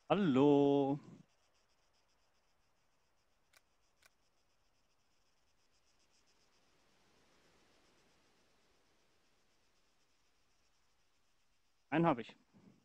Hallo. Einen habe ich.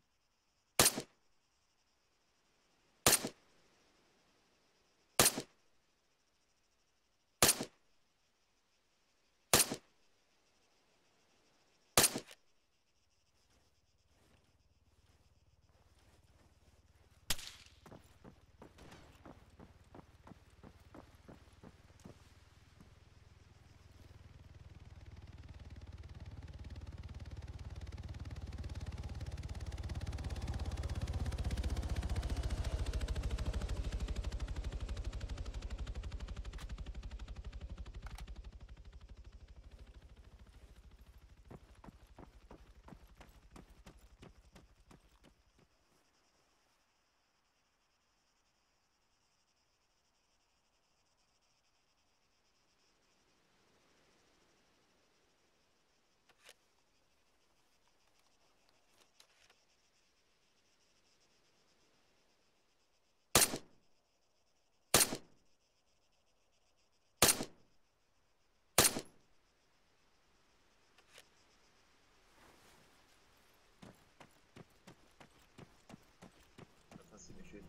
Das hast du nicht viel.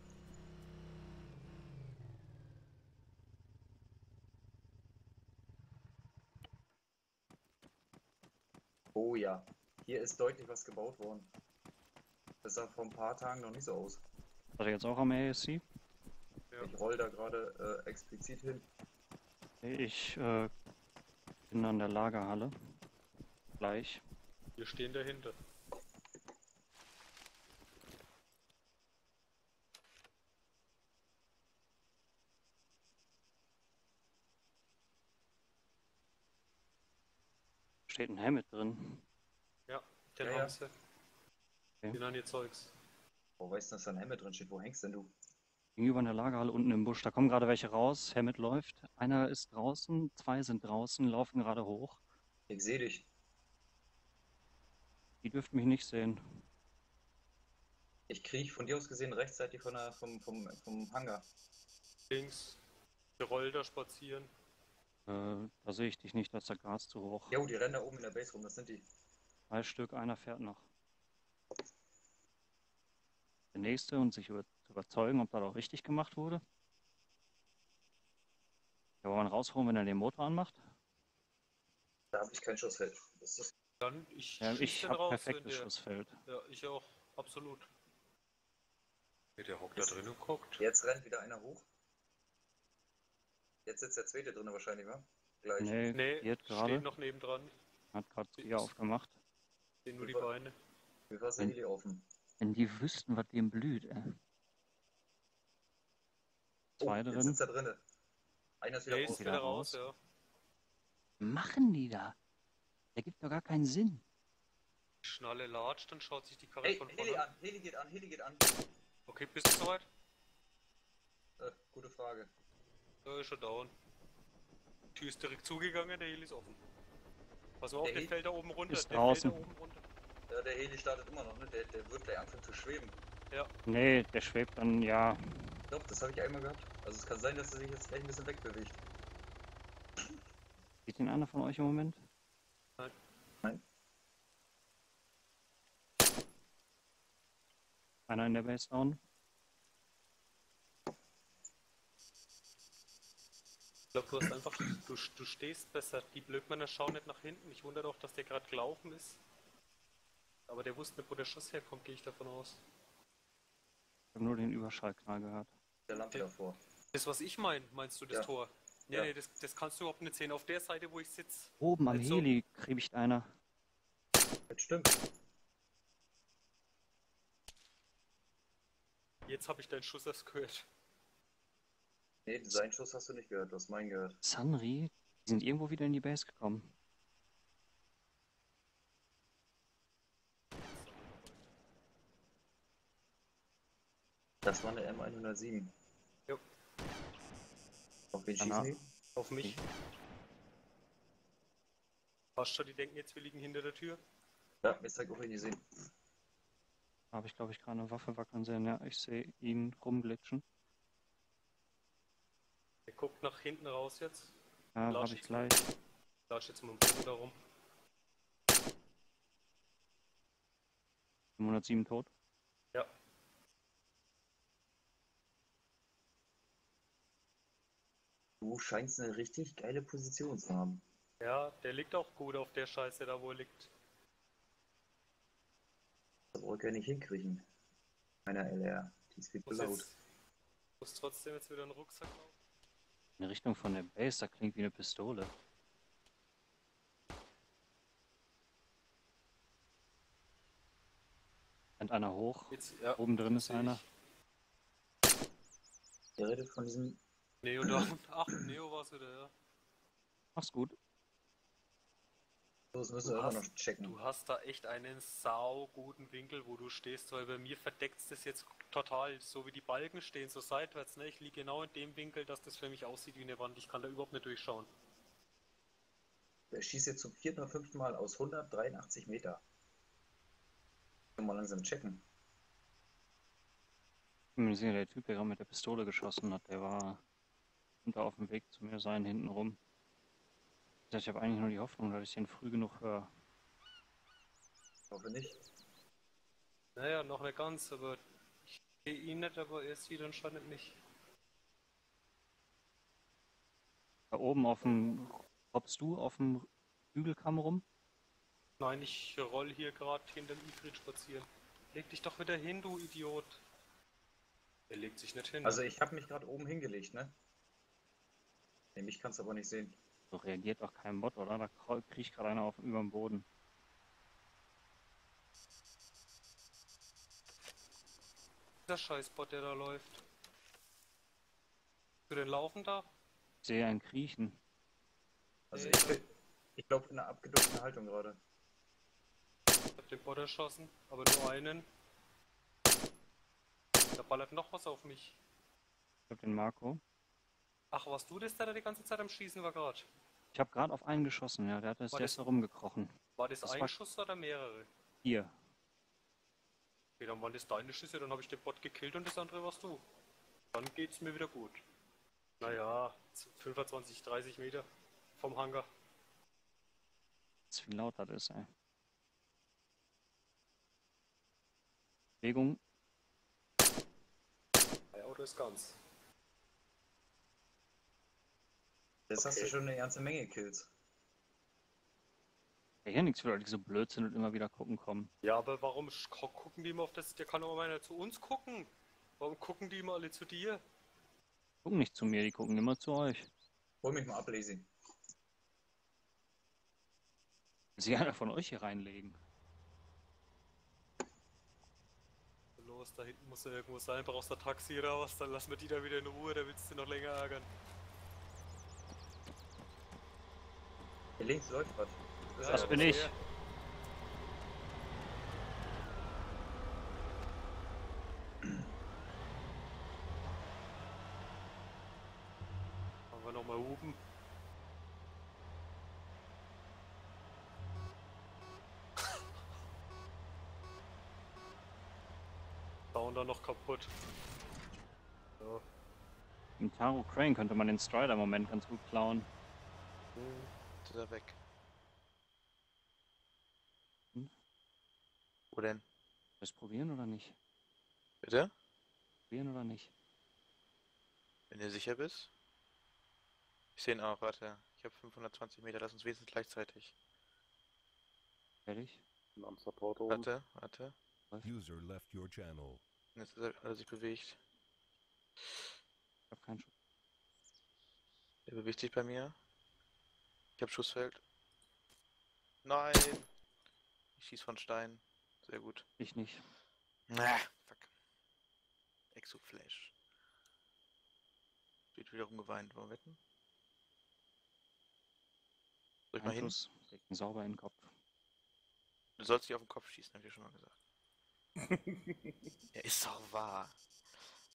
Oh ja, hier ist deutlich was gebaut worden. Das sah vor ein paar Tagen noch nicht so aus. Seid ihr jetzt auch am ASC? Ja. Ich roll da gerade explizit hin. Ich bin an der Lagerhalle. Gleich. Wir stehen dahinter. Steht ein Helmet drin. Ja, den Ja, haben ja. sie. Okay. Den haben ihr Zeugs. Wo weißt du, dass da ein Helmet drin steht? Wo hängst denn du? Gegenüber an der Lagerhalle unten im Busch. Da kommen gerade welche raus. Helmet läuft. Einer ist draußen, zwei sind draußen, laufen gerade hoch. Ich sehe dich. Die dürften mich nicht sehen. Ich kriech von dir aus gesehen rechtzeitig vom Hangar. Links. Geroll da spazieren. Da sehe ich dich nicht, da ist der Gras zu hoch. Jo, die rennen da oben in der Base rum, das sind die. 3 Stück, einer fährt noch. Der nächste und sich zu überzeugen, ob das auch richtig gemacht wurde. Ja, wollen wir ihn rausholen, wenn er den Motor anmacht? Da habe ich kein Schussfeld. Das ist Dann, ich Ja, schieß ich den habe raus, wenn perfektes der. Schussfeld. Ja, ich auch. Absolut. Der hockt da drin und guckt. Jetzt rennt wieder einer hoch. Jetzt sitzt der zweite drin wahrscheinlich, wa? Gleich. Nee, Nee, geht steht gerade. noch nebendran. Hat gerade das Bier aufgemacht. Sehen nur die Super. Beine. Wie war der Heli offen? Wenn die wüssten, was dem blüht, ey. Oh, Zwei jetzt drin. sitzt er drinne. Einer ist wieder Der raus. ist wieder raus, ja. Machen die da? Der gibt doch gar keinen Sinn. Schnalle latscht, dann schaut sich die Karre Hey, von Heli vorne an. an, Heli geht an, Heli geht an. Okay, bist du soweit? Gute Frage. Ja, ist schon down. Die Tür ist direkt zugegangen, der Heli ist offen. Pass auf, Der der Heli fällt da oben runter. ist Der fällt da draußen. oben runter. Ja, der Heli startet immer noch, ne? Der wird gleich anfangen zu schweben. Ja, Nee, der schwebt dann, ja. Doch, das habe ich einmal gehabt. Also es kann sein, dass er sich jetzt gleich ein bisschen wegbewegt. Sieht den einer von euch im Moment? nein. Nein? Einer in der Base down? Ich glaube, du hast einfach, du stehst besser. Die Blödmänner schauen nicht nach hinten. Ich wundere doch, dass der gerade gelaufen ist. Aber der wusste nicht, wo der Schuss herkommt, gehe ich davon aus. Ich habe nur den Überschallknall gehört. Der Lampe davor. Das, was ich meine, meinst du das Ja. Tor? Nee, Ja. nee, das kannst du überhaupt nicht sehen. Auf der Seite, wo ich sitze. Oben am Also- Heli kriecht einer. Das stimmt. Jetzt habe ich deinen Schuss erst gehört. Nee, seinen Schuss hast du nicht gehört, du hast meinen gehört. Sunri, die sind irgendwo wieder in die Base gekommen. Das war eine M107. Jo. Auf wen Danach- schießen die? Auf mich. Passt schon, die denken jetzt, wir liegen hinter der Tür. Ja, mir zeigt auch, wen die sehen. Habe ich, glaube ich, gerade eine Waffe wackeln sehen. Ja, ich sehe ihn rumglitschen. Der guckt nach hinten raus jetzt. Ja, Latsch habe ich jetzt gleich. Latsch jetzt mit dem Bogen da rum. 507 tot. Ja. Du scheinst eine richtig geile Position zu haben. Ja, der liegt auch gut auf der Scheiße da, wo er liegt. Das brauche ich ja nicht hinkriegen. Meiner LR. Die ist viel zu laut. Muss trotzdem jetzt wieder einen Rucksack laufen. In Richtung von der Base, da klingt wie eine Pistole. Rennt einer hoch. Jetzt, ja, Oben drin ist sehe ich. einer. Der redet von diesem. Neo da unten. Ach, Neo war es wieder, ja. Mach's gut. Das müssen wir immer noch checken. Du hast da echt einen sauguten Winkel, wo du stehst, weil bei mir verdeckt es jetzt total, so wie die Balken stehen, so seitwärts. Ne? Ich liege genau in dem Winkel, dass das für mich aussieht wie eine Wand. Ich kann da überhaupt nicht durchschauen. Der schießt jetzt zum 4. oder 5. Mal aus 183 Meter. Mal langsam checken. Ich bin mir sicher, der Typ, der gerade mit der Pistole geschossen hat, der war unter auf dem Weg zu mir sein, hinten rum. Ich habe eigentlich nur die Hoffnung, dass ich den früh genug höre. Ich hoffe nicht. Naja, noch nicht ganz, aber ich sehe ihn nicht, aber er sieht anscheinend nicht. Da oben auf dem, hoppst du auf dem Hügelkamm rum? Nein, ich roll hier gerade hinter dem Ifrit spazieren. Leg dich doch wieder hin, du Idiot. Er legt sich nicht hin. Also ich habe mich gerade oben hingelegt, ne? Nee, mich kannst du aber nicht sehen. So reagiert doch kein Bot, oder? Da kriegt gerade einer auf über den Boden. Der Scheißbot, der da läuft. Für den Laufen da? Ich sehe einen kriechen. Also Nee, ich glaube in einer abgeduckten Haltung gerade. Ich hab den Bot erschossen, aber nur einen. Da ballert noch was auf mich. Ich habe den Marco. Ach, warst du das, der da die ganze Zeit am Schießen war gerade? Ich habe gerade auf einen geschossen, ja. Der War ist das- da rumgekrochen. War das Das ein war- Schuss oder mehrere? Hier. Okay, dann waren das deine Schüsse, dann habe ich den Bot gekillt und das andere warst du. Dann geht's mir wieder gut. Naja, 25, 30 Meter vom Hangar. Wie laut das ist, ey. Bewegung. Mein Auto ist ganz. Jetzt hast du Okay. schon eine ganze Menge Kills. Ja, hier nichts für Leute, die so blöd sind und immer wieder gucken kommen. Ja, aber warum gucken die immer auf das? Der kann doch mal einer zu uns gucken. Warum gucken die immer alle zu dir? Gucken nicht zu mir, die gucken immer zu euch. Hol mich mal ab, Lazy. Will sich einer von euch hier reinlegen. Los, da hinten muss er irgendwo sein. Brauchst du ein Taxi oder was? Dann lassen wir die da wieder in Ruhe, da willst du noch länger ärgern. Hier links läuft was. Das bin ich. Wollen wir nochmal hupen? Bauen da noch kaputt. So. Im Taro Crane könnte man den Strider im Moment ganz gut klauen. Jetzt ist er weg. Hm? Wo denn? Soll ich es probieren oder nicht? Bitte? Probieren oder nicht? Wenn du sicher bist? Ich sehe ihn auch, warte. Ich habe 520 Meter, lass uns wenigstens gleichzeitig. Fertig? Am Support oben. Warte. User left your channel. Jetzt hat er sich bewegt. Ich hab keinen Schuss. Er bewegt sich bei mir. Ich habe Schussfeld. Nein! Ich schieß von Stein. Sehr gut. Ich nicht. Na, fuck. Exoflash. Wird wieder rumgeweint. Wollen wir wetten? Soll ich mal Ein hin? Schuss. Kriegt einen sauber in den Kopf. Du sollst dich auf den Kopf schießen, hab ich dir schon mal gesagt. Ja, ist doch wahr.